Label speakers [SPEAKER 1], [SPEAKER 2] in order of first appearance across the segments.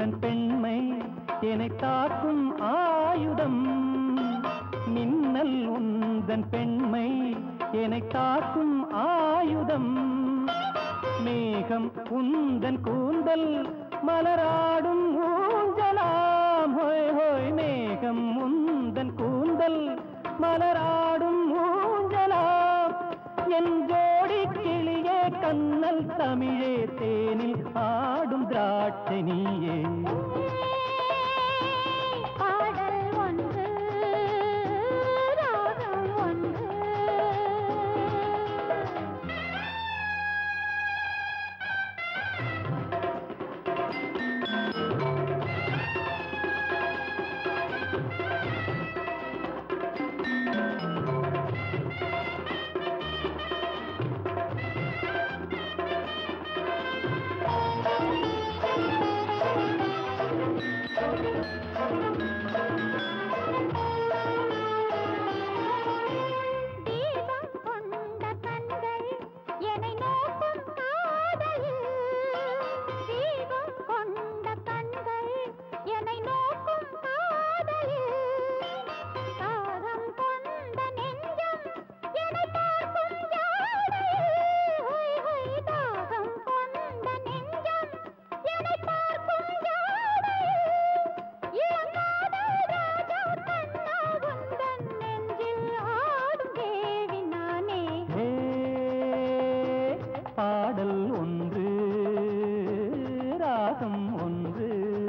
[SPEAKER 1] உந்தன் பெண்மை என்னை தாக்கும் ஆயுதம் மின்னல் உந்தன் பெண்மை என்னை தாக்கும் ஆயுதம் மேகம் உந்தன் கூந்தல் மலராடும் ஊஞ்சலாம் ஹோய் ஹோய் மேகம் உந்தன் கூந்தல் மலராடும் ஊஞ்சலாம் என் ஜோடி கிளியே கண்ணல் தமிழே தேனில் ஆடும் திராட்சை நீயே பாடல் ஒன்று ராகம் ஒன்று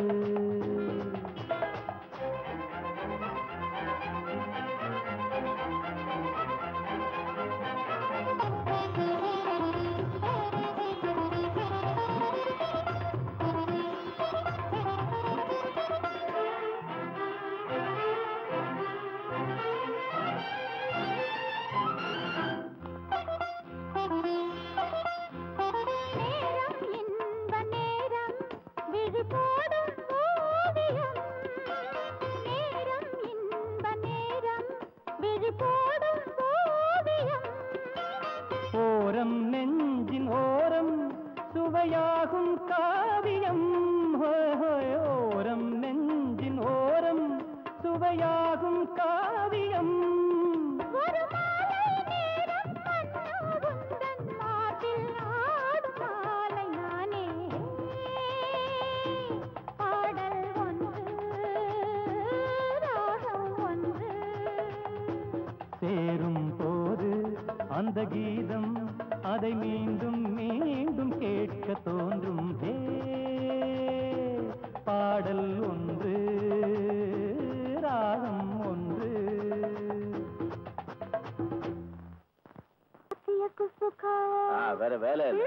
[SPEAKER 1] ஓரம் நெஞ்சின் ஓரம் சுவையாகும் காவியம் ஓரம் நெஞ்சின் ஓரம் சுவையாகும் காவியம் சேரும் போது அந்த கீதம் அதை மீண்டும் மீண்டும் கேட்க தோன்றும் பாடல் ஒன்று ராகம் ஒன்று
[SPEAKER 2] வேற வேலை இல்ல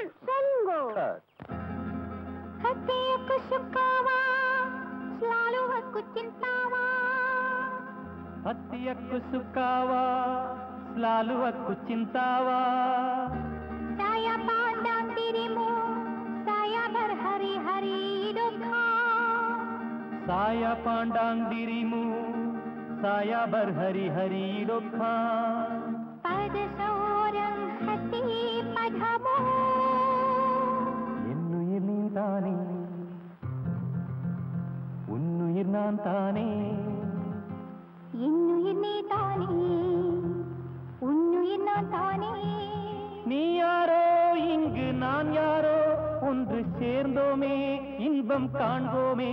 [SPEAKER 1] हत्तियक्कु सुक्कावा स्लालुवक्कु चिंतावा
[SPEAKER 3] साया पांडांग दिरिमु साया भर हरी हरी डोखा
[SPEAKER 1] साया पांडांग दिरिमु साया भर हरी हरी डोखा
[SPEAKER 3] पद सोरंग हत्ती पधमो
[SPEAKER 1] என்னுயிர் நீ தானே உன்னுயிர் நான் தானே
[SPEAKER 3] இன்னுயிர் நீ தானே உன்னுயிர் நான் தானே
[SPEAKER 1] நீ யாரோ இங்கு நான் யாரோ ஒன்று சேர்ந்தோமே இன்பம் காண்போமே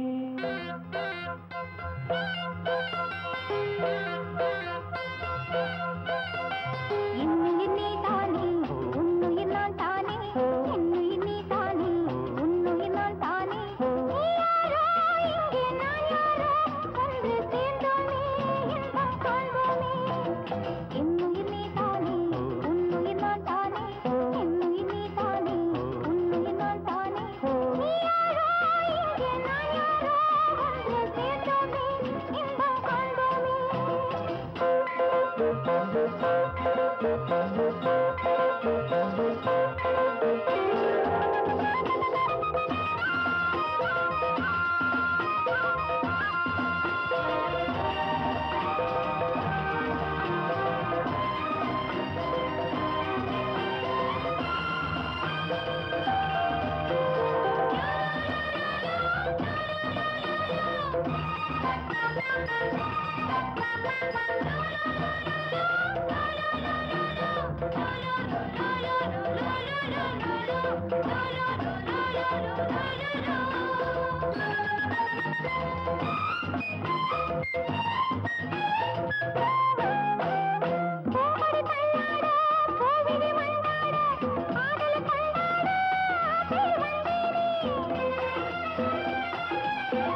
[SPEAKER 3] இன்னுயிர் நீ தானே உன்னுயிர் நான் தானே இன்னுயிர் நீ தானே உன்னுயிர் நான் தானே நீ யாரோ இங்கு நான் யாரோ ஒன்று சேர்ந்தோமே இன்பம் காண்போமே இன்னுயிர் நீ தானே உன்னுயிர் நான் தானே இன்னுயிர் நீ தானே உன்னுயிர் நான் தானே நீ யாரோ இங்கு நான் யாரோ ஒன்று சேர்ந்தோமே இன்பம் காண்போமே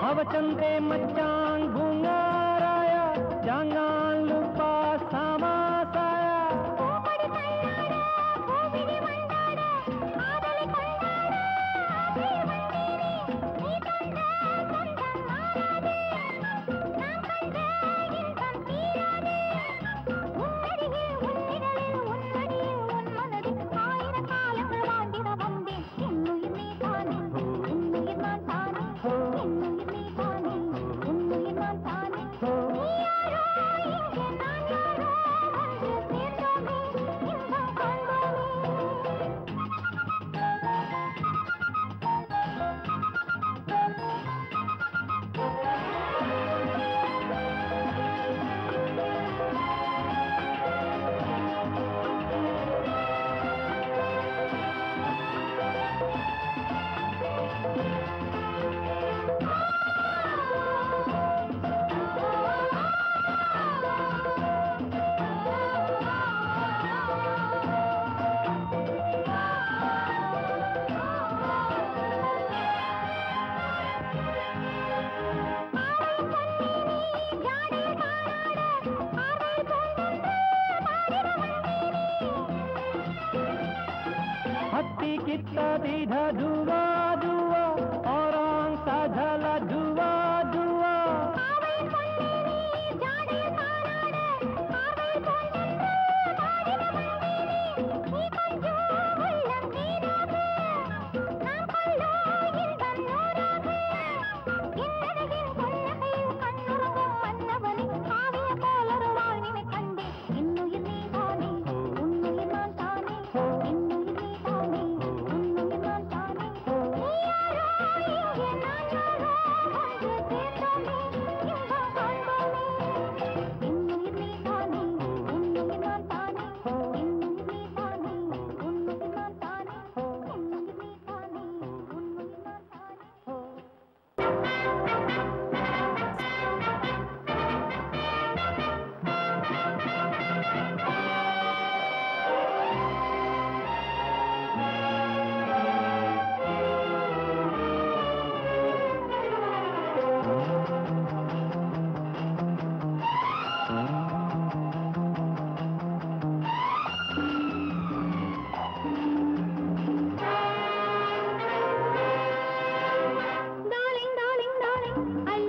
[SPEAKER 1] அவச்சந்தே மச்சான் பூங்காராயா ஜாங்கான் லுப்பா சமாசாயா
[SPEAKER 3] பூப்படி தள்ளாட பூவிழி மண்டாட ஆதலை கொண்டாட ஆசையில் வந்தேனே நீ தந்த சொந்தம் மாறாதே நான் கண்ட இன்பம் தீராதே உன்னடியில் உன்னிடலில் உன்மடியில் உன் மனதில் ஆயிரம் காலங்கள் வாழ்ந்திட வந்தேன் என்னுயிர் நீ தானே உன்னுயிர் நான் தானே என்னுயிர் நீ தானே உன்னுயிர் நான் தானே நீ யாரோ இங்கே நான் யாரோ ஒன்று சேர்ந்தோமே இன்பம் காண்போமே
[SPEAKER 1] हत्ती कित्ता दीधा दुआ दुआ औरंग साझला दुआ दुआ
[SPEAKER 3] Darling, darling, darling, I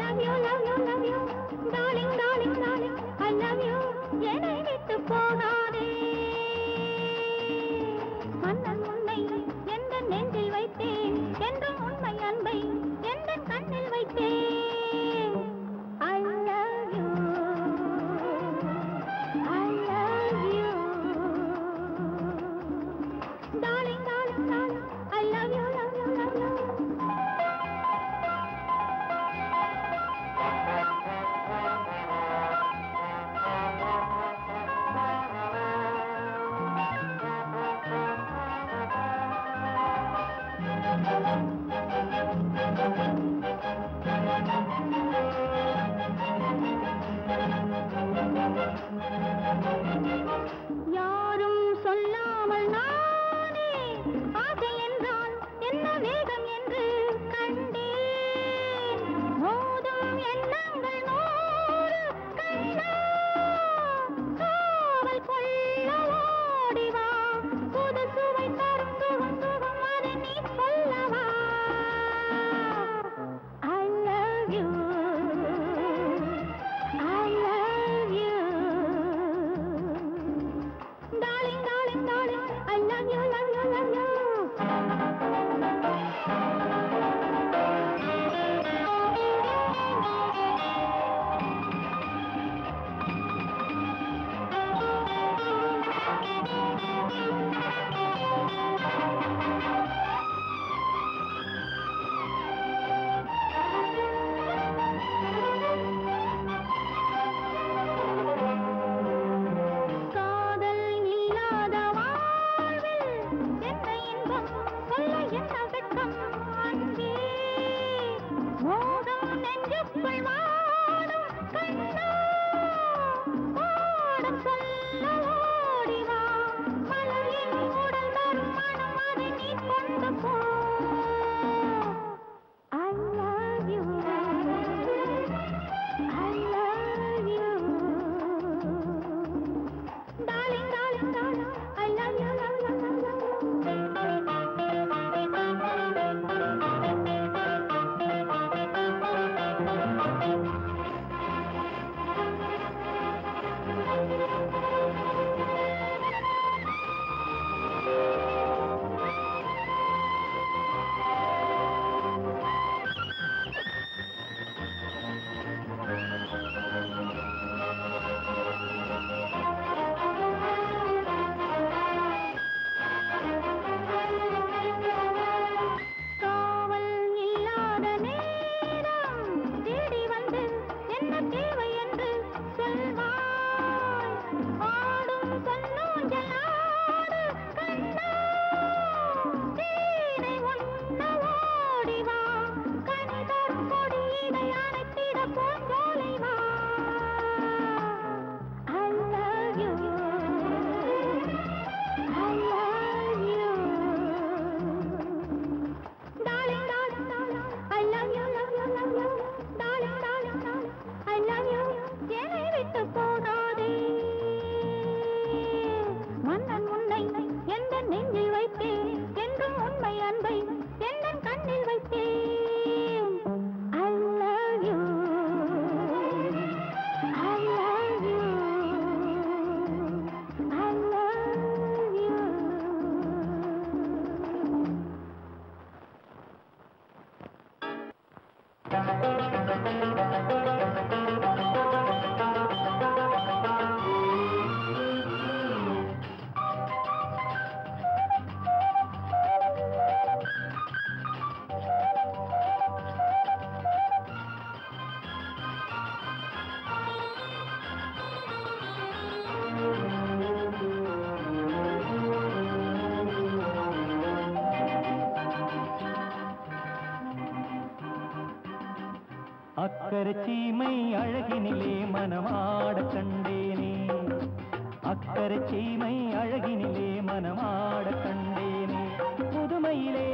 [SPEAKER 1] அக்கரை சீமை அழகினிலே மனமாட கண்டேனே, அக்கரை சீமை அழகினிலே மனமாட கண்டேனே, புதுமையிலே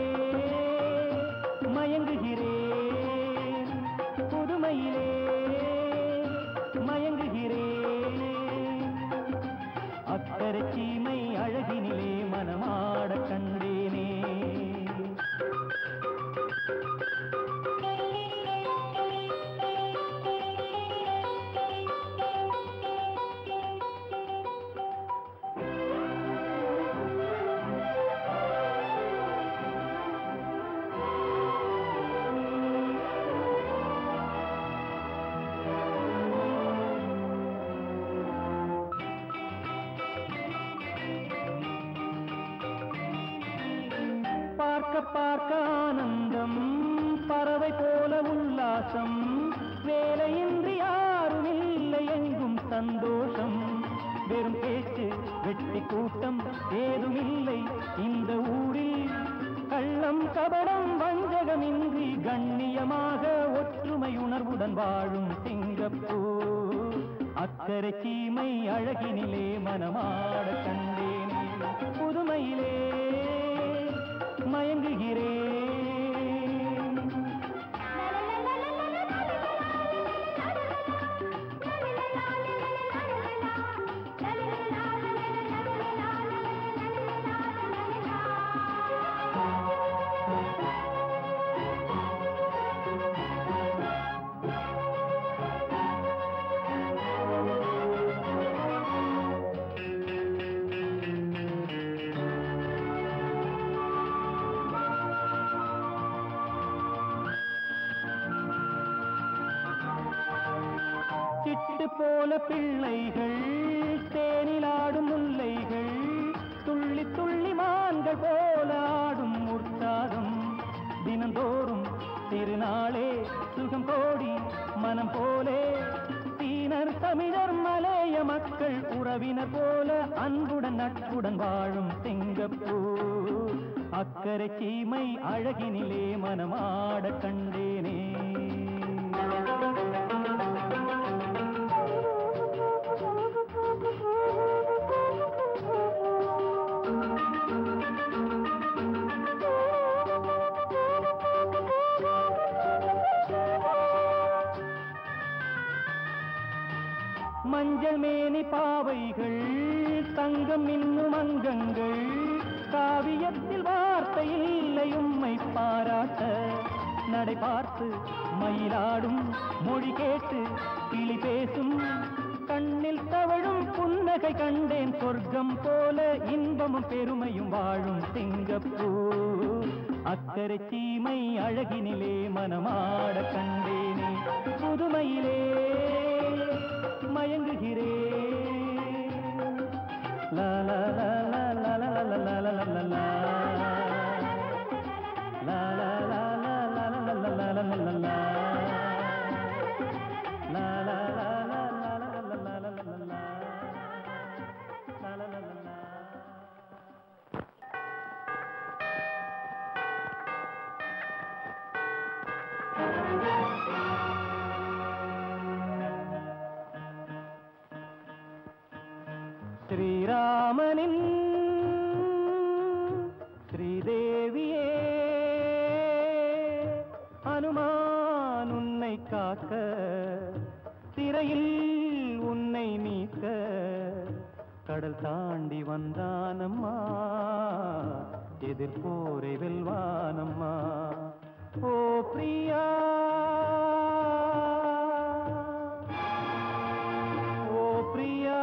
[SPEAKER 1] மயங்குகிறேன், புதுமையிலே மயங்குகிறேன், அக்கரை சீமை அழகினிலே மனமாட கண்டேனே. பார்க்க பார்க்க ஆனந்தம், பறவை போல உல்லாசம், வேலையின்றி யாரும் இல்லை எங்கும் சந்தோஷம், வெறும் பேச்சு வெட்டி கூட்டம் ஏதுமில்லை இந்த ஊரில், கள்ளம் கபடம் வஞ்சகமின்றி கண்ணியமாக ஒற்றுமை உணர்வுடன் வாழும் சிங்கப்பூர். அக்கரை சீமை அழகினிலே மனமாட கண்டேனே, புதுமையிலே மயங்குகிறேன். சிட்டு போல பிள்ளைகள், தேனிலாடும் முல்லைகள், துள்ளி துள்ளி மான்கள் போல ஆடும் உற்சாகம், தினந்தோறும் திருநாளே சுகம் கோடி மனம் போலே, சீனர் தமிழர் மலைய மக்கள் உறவினர் போல அன்புடன் நட்புடன் வாழும் சிங்கப்பூர். அக்கரை சீமை அழகினிலே மனமாட கண்டேனே. மஞ்சள் மேனி பாவைகள், தங்கம் இன்னும் அங்கங்கள், காவியத்தில் வார்த்தை இல்லை உம்மை பாராட்ட, நடை பார்த்து மயிலாடும் மொழி கேட்டு கிளி பேசும், கண்ணில் தவழும் புன்னகை கண்டேன் சொர்க்கம் போல, இன்பமும் பெருமையும் வாழும் சிங்கப்பூர். அக்கரை சீமை அழகினிலே மனமாட கண்டேனே, புதுமையிலே மயங்குகிறேன். லா லா லா லா லா லா லா லா லா லா லா லா ஸ்ரீராமனின் ஸ்ரீதேவியே, அனுமான் உன்னை காக்க, சிறையில் உன்னை மீட்க, கடல் தாண்டி வந்தானம்மா, எதிர்போரை வெல்வானம்மா. ஓ பிரியா, ஓ பிரியா,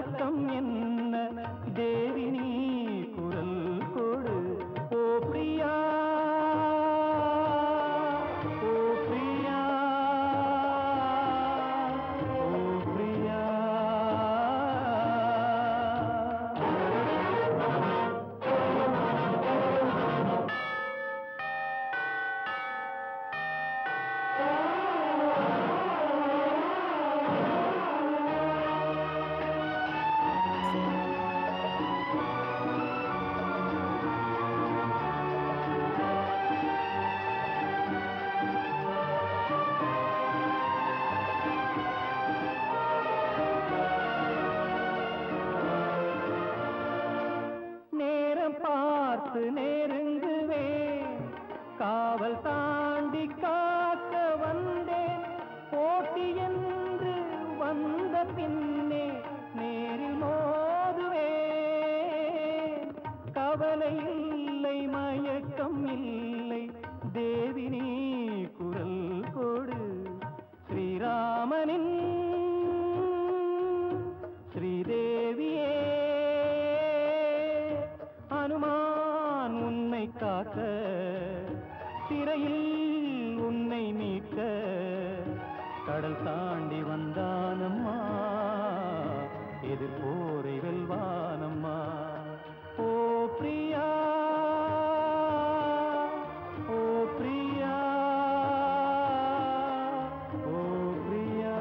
[SPEAKER 1] கலக்கம் என்ன தேவி நீ குரல் கொடு ஓ பிரியா ஓ பிரியா ஓ பிரியா பார்த்து நெருங்குவேன் காவல் தாண்டி காக்க வந்தேன் போட்டி என்று வந்த பின்னே நேரில் மோதுவேன் கவலை இல்லை மயக்கம் இல்லை தேவி நீ குரல் கொடு ஸ்ரீராமனின் ஸ்ரீதேவியே அனுமான் உன்னை காக்க சிறையில் உன்னை மீட்க கடல் தாண்டி வந்தானம்மா எதிர்போரை வெல்வானம்மா ஓ பிரியா ஓ பிரியா ஓ பிரியா